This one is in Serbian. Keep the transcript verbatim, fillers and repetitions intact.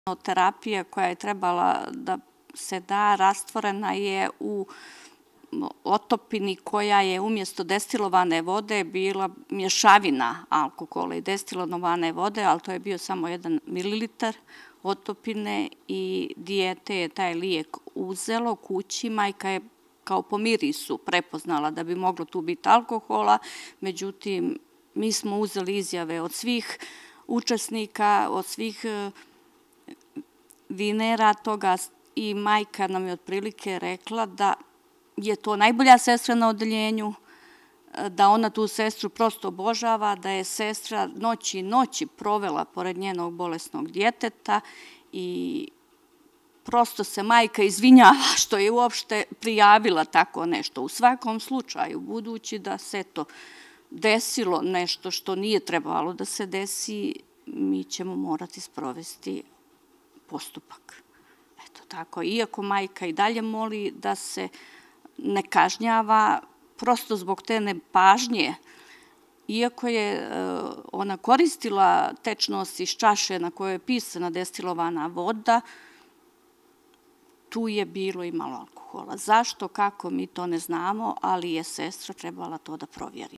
Terapija koja je trebala da se da rastvorena je u otopini koja je umjesto destilovane vode bila mješavina alkohola i destilovane vode, ali to je bio samo jedan mililitar otopine i dijete je taj lijek uzelo kući. Majka je kao po mirisu prepoznala da bi moglo tu biti alkohola, međutim, mi smo uzeli izjave od svih učesnika, od svih vinera toga i majka nam je otprilike rekla da je to najbolja sestra na odeljenju, da ona tu sestru prosto obožava, da je sestra noći i noći provela pored njenog bolesnog djeteta i prosto se majka izvinjava što je uopšte prijavila tako nešto. U svakom slučaju, budući da se to desilo nešto što nije trebalo da se desi, mi ćemo morati sprovesti postupak. Eto tako, iako majka i dalje moli da se ne kažnjava, prosto zbog te nepažnje, iako je ona koristila tečnost iz čaše na kojoj je pisana destilovana voda, tu je bilo i malo alkohola. Zašto, kako, mi to ne znamo, ali je sestra trebala to da provjeri.